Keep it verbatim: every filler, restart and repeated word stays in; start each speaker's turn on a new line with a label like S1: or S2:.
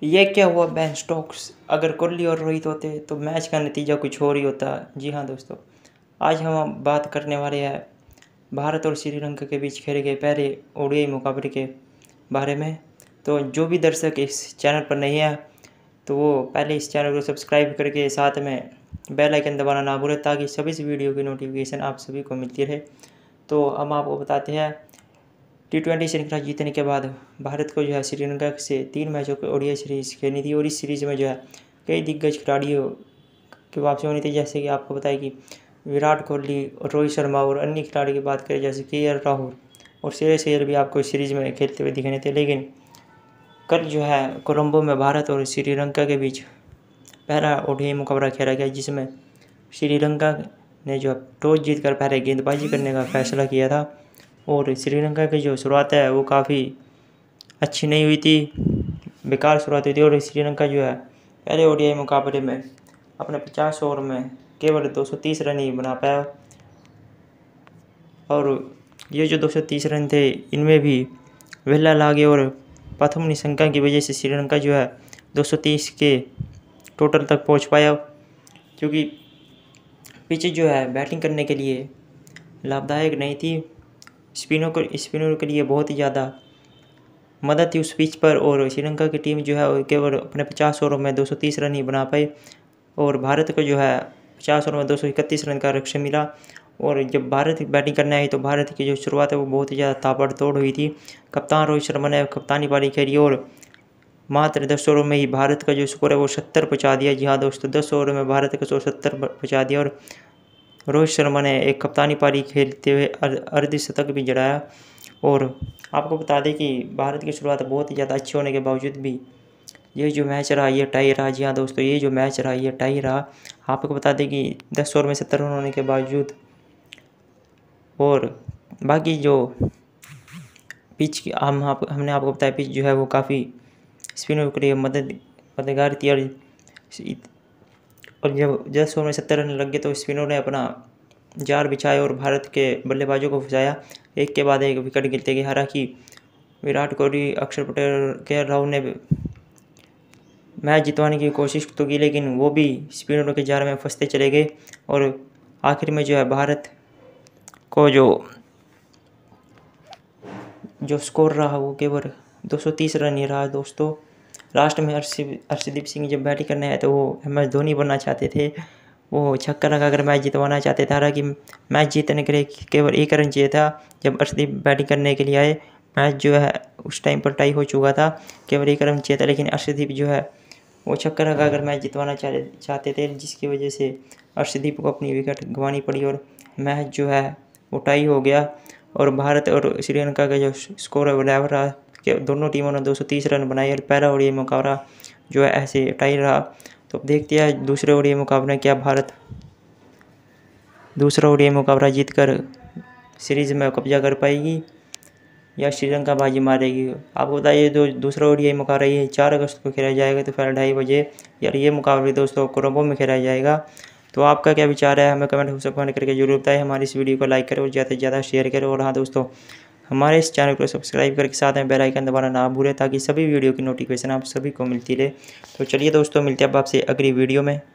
S1: ये क्या हुआ बेन स्टोक्स? अगर कोहली और रोहित होते तो मैच का नतीजा कुछ और ही होता। जी हाँ दोस्तों, आज हम बात करने वाले हैं भारत और श्रीलंका के बीच खेले गए पहले ओडीआई मुकाबले के बारे में। तो जो भी दर्शक इस चैनल पर नहीं है तो वो पहले इस चैनल को सब्सक्राइब करके साथ में बेल आइकन दबाना ना भूलें, ताकि सभी इस वीडियो की नोटिफिकेशन आप सभी को मिलती रहे। तो हम आपको बताते हैं, टी ट्वेंटी श्रृंखला जीतने के बाद भारत को जो है श्रीलंका से तीन मैचों की ओडीआई सीरीज़ खेलनी थी और इस सीरीज़ में जो है कई दिग्गज खिलाड़ियों की वापसी होनी थी। जैसे कि आपको बताया कि विराट कोहली और रोहित शर्मा और अन्य खिलाड़ी की बात करें जैसे के एल राहुल और श्रेयस अय्यर भी आपको इस सीरीज़ में खेलते हुए दिखने थे। लेकिन कल जो है कोलंबो में भारत और श्रीलंका के बीच पहला ओडीआई मुकाबला खेला गया, जिसमें श्रीलंका ने जो टॉस जीतकर पहले गेंदबाजी करने का फैसला किया था और श्रीलंका की जो शुरुआत है वो काफ़ी अच्छी नहीं हुई थी, बेकार शुरुआत हुई थी और श्रीलंका जो है पहले ओडीआई मुकाबले में अपने पचास ओवर में केवल दो सौ तीस रन ही बना पाया। और ये जो दो सौ तीस रन थे इनमें भी वेला लागे और प्रथम निशंका की वजह से श्रीलंका जो है दो सौ तीस के टोटल तक पहुंच पाया, क्योंकि पिच जो है बैटिंग करने के लिए लाभदायक नहीं थी। स्पिनर को स्पिनर के लिए बहुत ही ज़्यादा मदद थी उस पिच पर और श्रीलंका की टीम जो है केवल अपने पचास ओवरों में दो सौ तीस रन ही बना पाई और भारत को जो है पचास ओवर में दो सौ इकतीस रन का लक्ष्य मिला। और जब भारत बैटिंग करने आई तो भारत की जो शुरुआत है वो बहुत ही ज़्यादा ताबड़तोड़ हुई थी। कप्तान रोहित शर्मा ने कप्तानी पारी खेली और मात्र दस ओवरों में ही भारत का जो स्कोर है वो सत्तर पहुँचा दिया। जी हाँ दोस्तों, दस ओवर में भारत का स्कोर सत्तर पहुँचा दिया और रोहित शर्मा ने एक कप्तानी पारी खेलते हुए अर्धशतक भी जड़ाया। और आपको बता दें कि भारत की शुरुआत बहुत ही ज़्यादा अच्छी होने के बावजूद भी ये जो मैच रहा ये टाई रहा। जी हाँ दोस्तों, ये जो मैच रहा ये टाई रहा। आपको बता दें कि दस ओवर में सत्तर रन होने के बावजूद और बाकी जो पिच की हम आप हमने आपको बताया पिच जो है वो काफ़ी स्पिनर के लिए मदद मददगार थी। और और जब दस ओवर में सत्तर रन लग गए तो स्पिनर ने अपना जाल बिछाया और भारत के बल्लेबाजों को फंसाया, एक के बाद एक विकेट गिरते गए। हालांकि विराट कोहली, अक्षर पटेल, के एल राहुल ने मैच जितवाने की कोशिश तो की, लेकिन वो भी स्पिनरों के जाल में फंसते चले गए और आखिर में जो है भारत को जो जो स्कोर रहा वो केवल दो सौ तीस रन ही रहा दोस्तों। लास्ट में अर्शदीप सिंह जब बैटिंग करने आए तो वो एम एस धोनी बनना चाहते थे, वो छक्का लगाकर मैच जितवाना चाहते थे। हालांकि मैच जीतने के लिए केवल एक रन चाहिए था। जब अर्शदीप बैटिंग करने के लिए आए मैच जो है उस टाइम पर टाई हो चुका था, केवल एक रन चाहिए था, लेकिन अर्शदीप जो है वो छक्का लगाकर मैच जितवाना चाहते थे, जिसकी वजह से अर्शदीप को अपनी विकेट गंवानी पड़ी और मैच जो है वो टाई हो गया। और भारत और श्रीलंका का जो स्कोर है वो बराबर रहा कि दोनों टीमों ने दो सौ तीस रन बनाए और पहला ओडीआई मुकाबला जो है ऐसे टाई रहा। तो अब देखते हैं दूसरे ओडीआई मुकाबले क्या भारत दूसरा ओडीआई मुकाबला जीतकर सीरीज़ में कब्जा कर पाएगी या श्रीलंका बाजी मारेगी। आपको बताइए जो दूसरा ओडीआई मुकाबला ये चार अगस्त को खेला जाएगा तो फिर ढाई बजे यार ये मुकाबले दोस्तों कोलंबो में खेला जाएगा। तो आपका क्या विचार है हमें कमेंट से कमेंट करके जरूर बताएं। हमारी इस वीडियो को लाइक करें और ज़्यादा से ज़्यादा शेयर करें। और हाँ दोस्तों, हमारे इस चैनल को सब्सक्राइब करके साथ में बेल आइकन दबाना ना भूलें, ताकि सभी वीडियो की नोटिफिकेशन आप सभी को मिलती रहे। तो चलिए दोस्तों, मिलते हैं अब आपसे अगली वीडियो में।